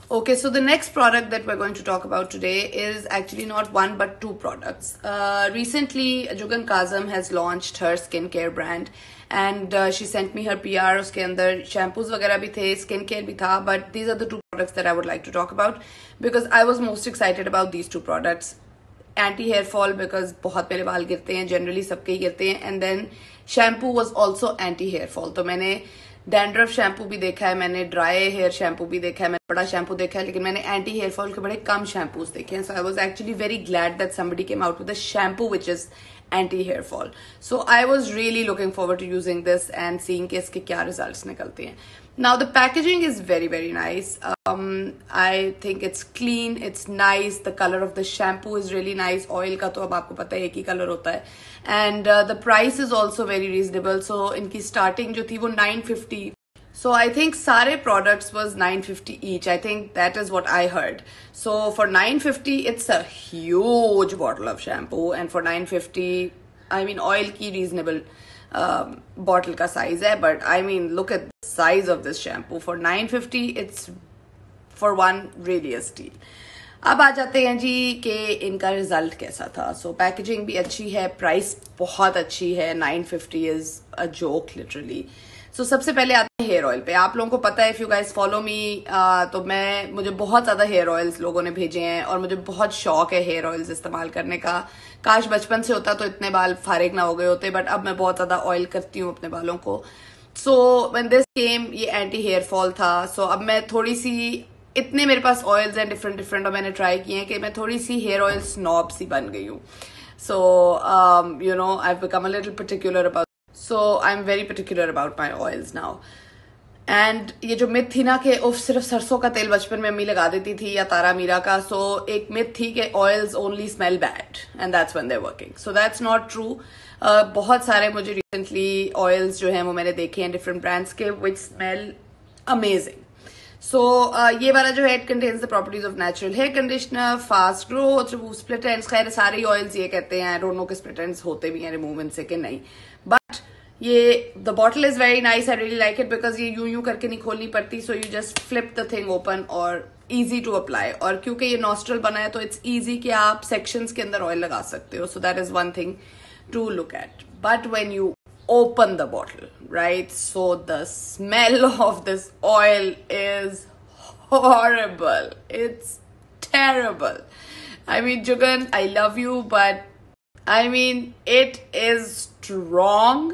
Okay, so the next product that we're going to talk about today is actually not one but two products. Recently, Jugan Kazam has launched her skincare brand and she sent me her PR. उसके अंदर shampoos वगैरह भी थे, skincare भी था, but these are the two products that I would like to talk about because I was most excited about these two products. Anti hair fall because बहुत मेरे बाल गिरते हैं, generally सबके ही गिरते हैं, and then shampoo was also anti hair fall. तो मैंने डैंड्रफ शैम्पू भी देखा है, मैंने ड्राई हेयर शैम्पू भी देखा है, मैंने बड़ा शैम्पू देखा है, लेकिन मैंने एंटी हेयर फॉल के बड़े कम शैम्पूज देखे हैं. So I was actually very glad that somebody came out with a shampoo which is anti hair fall. So I was really looking forward to using this and seeing कि इसके क्या results निकलते हैं. Now the packaging is very very nice. I think it's clean, it's nice. The color of the shampoo is really nice. Oil का तो अब आपको पता है एक ही color होता है. And the price is also very reasonable. So इनकी starting जो थी वो 950. So I think सारे products was 950 each. I think that is what I heard. So for 950 it's a huge bottle of shampoo, and for 950 I mean oil की reasonable bottle का size है, but I mean look at the size of this shampoo. For 950 it's for one really a steal. अब आ जाते हैं जी कि इनका result कैसा था. सो पैकेजिंग भी अच्छी है, प्राइस बहुत अच्छी है. 950 is a joke literally. So सबसे पहले आते हैं हेयर ऑयल पे. आप लोगों को पता है, if you guys follow me, तो मुझे बहुत ज्यादा हेयर ऑयल्स लोगों ने भेजे हैं और मुझे बहुत शौक है हेयर ऑयल्स इस्तेमाल करने का. काश बचपन से होता तो इतने बाल फारिग ना हो गए होते, बट अब मैं बहुत ज्यादा ऑयल करती हूँ अपने बालों को. सो व्हेन दिस केम, ये एंटी हेयर फॉल था. सो अब मैं थोड़ी सी, इतने मेरे पास ऑयल्स हैं डिफरेंट और मैंने ट्राई किए हैं कि मैं थोड़ी सी हेयर ऑयल स्नॉब सी बन गई हूँ. So you know I have become a little particular about, so I am very particular about my oils now. And ये जो मिथ थी ना कि उफ सिर्फ सरसों का तेल बचपन में अम्मी लगा देती थी या तारा मीरा का, सो एक मिथ थी कि oils only smell bad and that's when they are working. So that's not true. बहुत सारे मुझे रिसेंटली ऑयल्स जो हैं वो मैंने देखे हैं डिफरेंट ब्रांड्स के विच स्मेल अमेजिंग. सो ये वाला जो है it contains the properties of natural hair conditioner, fast growth, remove split ends. खैर सारे ऑयल्स ये कहते हैं, आई डोंट नो कि स्प्लिट एंड्स होते भी हैं रिमूव इनसे कि नहीं, बट ये the bottle is very nice. I really like it because ये यूं करके नहीं खोलनी पड़ती. So you just flip the thing open और इजी टू अप्लाई. और क्योंकि ये नॉस्ट्रल बना है तो इट्स इजी कि आप सेक्शंस के अंदर ऑयल लगा सकते हो. So that is one thing to look at. But when you open the bottle, right? So the smell of this oil is horrible. It's terrible. I mean, Jugan, I love you, but I mean, it is strong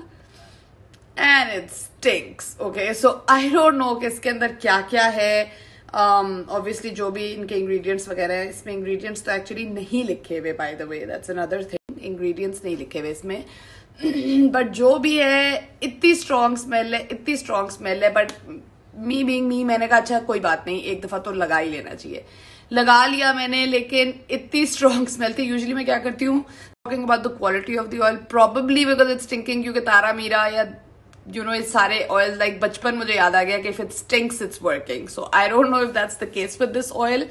and it stinks. Okay, so I don't know कि इसके अंदर क्या क्या है. Obviously जो भी इनके ingredients वगैरह है, इसमें ingredients तो actually नहीं लिखे हुए, by the way, that's another thing. Ingredients नहीं लिखे हुए इसमें. बट जो भी है इतनी स्ट्रॉन्ग स्मेल है. बट मी बीइंग मी, मैंने कहा अच्छा कोई बात नहीं, एक दफा तो लगा ही लेना चाहिए. लगा लिया मैंने, लेकिन इतनी स्ट्रॉन्ग स्मेल थी. यूजुअली मैं क्या करती हूँ, talking about the quality of the oil, probably because it's stinking, क्योंकि तारा मीरा या यू नो इस सारे ऑयल लाइक बचपन मुझे याद आ गया कि if it stinks it's working. So I don't know if that's the case with this oil,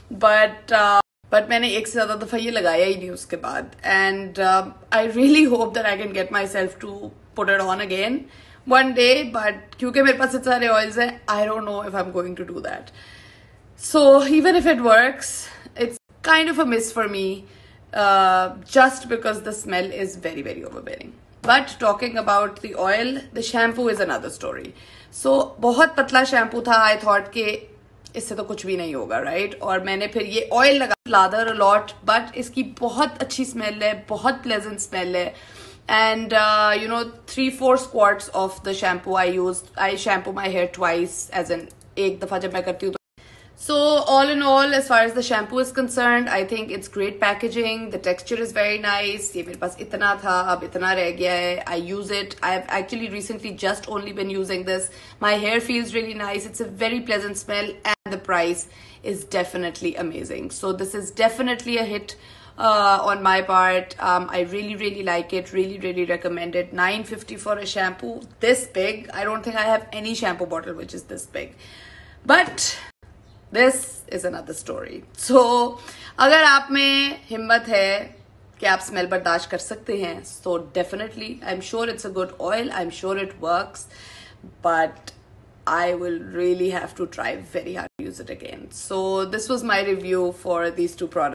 but मैंने एक से ज्यादा दफा ये लगाया ही नहीं उसके बाद. And I really hope that I can get myself to put it on again one day. But क्योंकि मेरे पास इतने सारे ऑयल्स हैं, I don't know if I am going to do that. So even if it works, it's kind of a miss for me, just because the smell is very very overbearing. But talking about the oil, the shampoo is another story. सो बहुत पतला shampoo था. I thought कि इससे तो कुछ भी नहीं होगा, राइट? और मैंने फिर ये ऑयल लगा, लादर अ लॉट, बट इसकी बहुत अच्छी स्मेल है, बहुत प्लेजेंट स्मेल है. And you know 3-4 squirts of the shampoo I shampoo my hair twice, as an एक दफा जब मैं करती हूँ. So all in all, as far as the shampoo is concerned, I think it's great packaging. The texture is very nice. ये मेरे पास इतना था, अब इतना रह गया है. I use it. I've actually recently just only been using this. My hair feels really nice. It's a very pleasant smell, and the price is definitely amazing. So this is definitely a hit on my part. I really like it. Really recommend it. $9.50 for a shampoo this big. I don't think I have any shampoo bottle which is this big. But this is another story. So अगर आप में हिम्मत है कि आप smell बर्दाश्त कर सकते हैं, so definitely I'm sure it's a good oil, I'm sure it works, but I will really have to try very hard to use it again. So this was my review for these two products.